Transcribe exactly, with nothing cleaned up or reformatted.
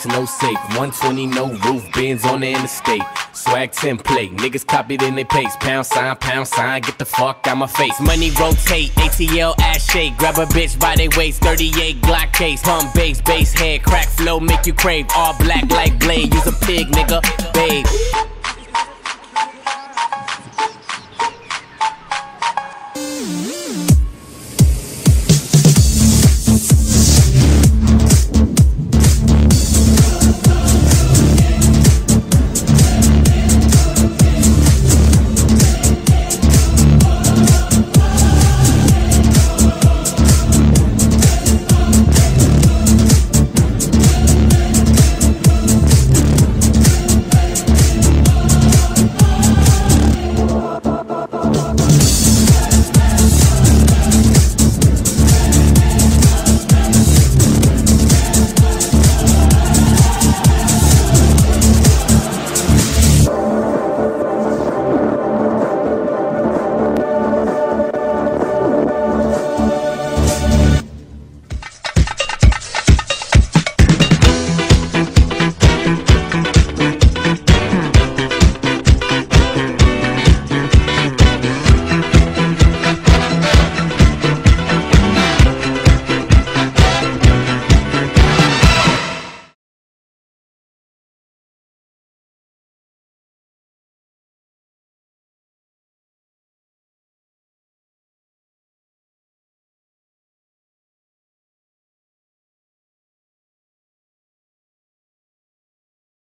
six, no safe. one twenty, no roof, Benz on the interstate. Swag template, niggas copied in they pace. Pound sign, pound sign, get the fuck out my face. Money rotate, A T L ass shake. Grab a bitch by they waist, thirty-eight Glock case. Pump bass, bass head, crack flow, make you crave. All black like Blade, use a pig, nigga, babe.